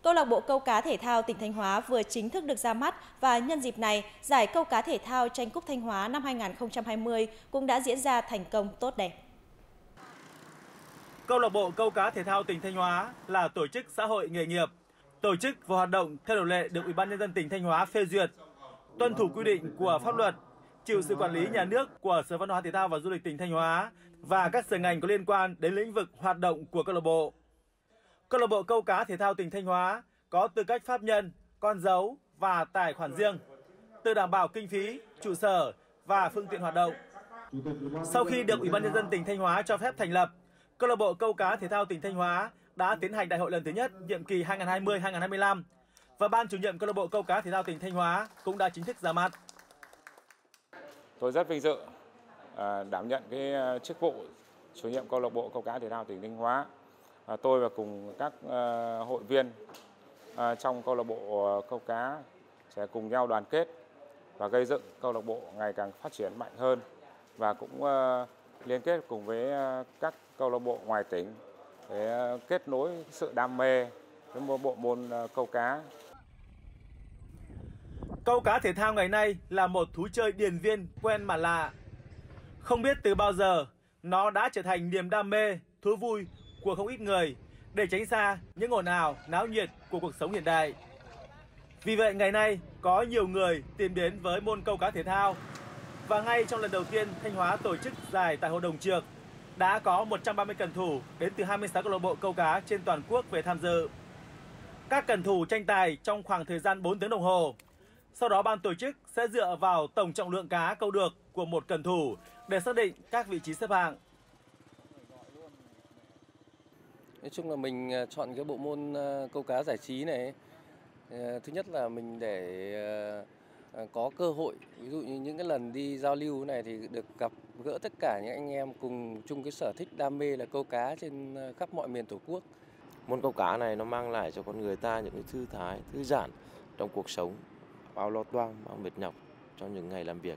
Câu lạc bộ câu cá thể thao tỉnh Thanh Hóa vừa chính thức được ra mắt và nhân dịp này, giải câu cá thể thao tranh cúp Thanh Hóa năm 2020 cũng đã diễn ra thành công tốt đẹp. Câu lạc bộ câu cá thể thao tỉnh Thanh Hóa là tổ chức xã hội nghề nghiệp, tổ chức và hoạt động theo điều lệ được Ủy ban nhân dân tỉnh Thanh Hóa phê duyệt, tuân thủ quy định của pháp luật, chịu sự quản lý nhà nước của Sở Văn hóa Thể thao và Du lịch tỉnh Thanh Hóa và các sở ngành có liên quan đến lĩnh vực hoạt động của câu lạc bộ. Câu lạc bộ câu cá thể thao tỉnh Thanh Hóa có tư cách pháp nhân, con dấu và tài khoản riêng, tự đảm bảo kinh phí, trụ sở và phương tiện hoạt động. Sau khi được Ủy ban nhân dân tỉnh Thanh Hóa cho phép thành lập, câu lạc bộ câu cá thể thao tỉnh Thanh Hóa đã tiến hành đại hội lần thứ nhất nhiệm kỳ 2020-2025 và ban chủ nhiệm câu lạc bộ câu cá thể thao tỉnh Thanh Hóa cũng đã chính thức ra mắt. Tôi rất vinh dự đảm nhận cái chức vụ chủ nhiệm câu lạc bộ câu cá thể thao tỉnh Thanh Hóa. Tôi và cùng các hội viên trong câu lạc bộ câu cá sẽ cùng nhau đoàn kết và gây dựng câu lạc bộ ngày càng phát triển mạnh hơn và cũng liên kết cùng với các câu lạc bộ ngoài tỉnh để kết nối sự đam mê với bộ môn câu cá. Câu cá thể thao ngày nay là một thú chơi điền viên quen mà lạ. Không biết từ bao giờ nó đã trở thành niềm đam mê, thú vui của không ít người để tránh xa những ồn ào, náo nhiệt của cuộc sống hiện đại. Vì vậy ngày nay có nhiều người tìm đến với môn câu cá thể thao và ngay trong lần đầu tiên Thanh Hóa tổ chức giải tại Hồ Đồng Trược đã có 130 cần thủ đến từ 26 câu lạc bộ câu cá trên toàn quốc về tham dự. Các cần thủ tranh tài trong khoảng thời gian 4 tiếng đồng hồ. Sau đó ban tổ chức sẽ dựa vào tổng trọng lượng cá câu được của một cần thủ để xác định các vị trí xếp hạng. Nói chung là mình chọn cái bộ môn câu cá giải trí này. Thứ nhất là mình để có cơ hội, ví dụ như những cái lần đi giao lưu này thì được gặp gỡ tất cả những anh em cùng chung cái sở thích đam mê là câu cá trên khắp mọi miền Tổ quốc. Môn câu cá này nó mang lại cho con người ta những cái thư thái, thư giãn trong cuộc sống, bao lo toan, bao mệt nhọc trong những ngày làm việc.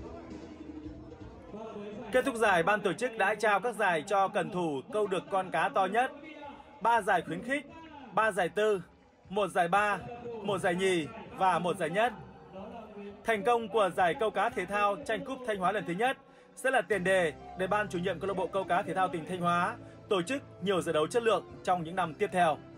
Kết thúc giải, ban tổ chức đã trao các giải cho cần thủ câu được con cá to nhất, 3 giải khuyến khích, 3 giải tư, 1 giải ba, 1 giải nhì và 1 giải nhất. Thành công của giải câu cá thể thao tranh cúp Thanh Hóa lần thứ nhất sẽ là tiền đề để ban chủ nhiệm câu lạc bộ câu cá thể thao tỉnh Thanh Hóa tổ chức nhiều giải đấu chất lượng trong những năm tiếp theo.